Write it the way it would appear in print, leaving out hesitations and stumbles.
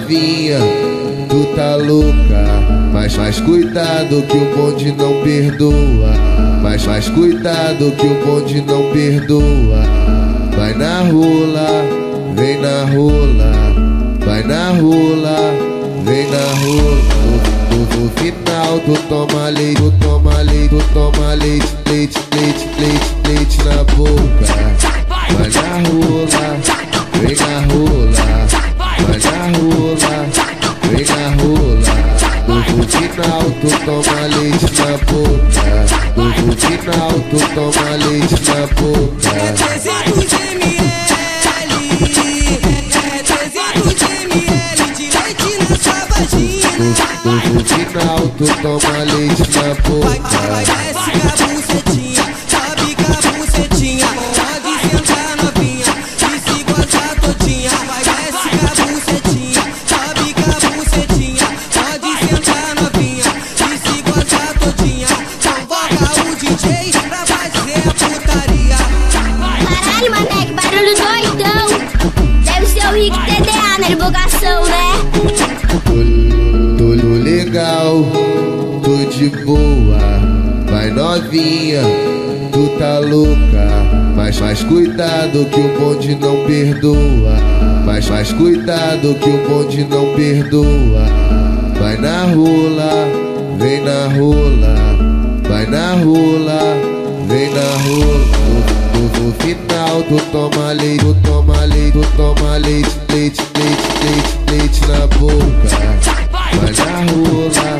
novinha, tu tá louca. Mas cuidado que o bonde não perdoa. Mas cuidado que o bonde não perdoa. Vai na rola, vem na rola. Vai na rola, vem na rola. No final tu toma leite, tu toma leite, tu toma leite, leite, leite, leite, leite na boca. Vai na rola, vem na rola. Vai na rola, vem na rola. No final tu toma leite na boca. No final tu toma leite na boca. É 300 ml, é 300 ml de leite na sua vagina. No final tu toma leite na boca. Vai, desce com a bucetinha, sobe com a bucetinha. Pode sentar novinha, e se gozar todinha. Vai, desce com a bucetinha, sobe com a bucetinha. Pode sentar novinha, e se gozar todinha. Convoca o DJ pra fazer a putaria. Caralho, moleque, barulho doidão. Deve ser o Rick TDA na divulgação, né? Tô legal, tô de boa. Vai novinha, tu tá louca. Mas cuidado que o bonde não perdoa. Mas cuidado que o bonde não perdoa. Vai na rola, vem na rola. Vai na rola, vem na rola. No final tu toma leite, tu toma leite, tu toma leite, leite, leite, leite, leite na boca. Vai na rola,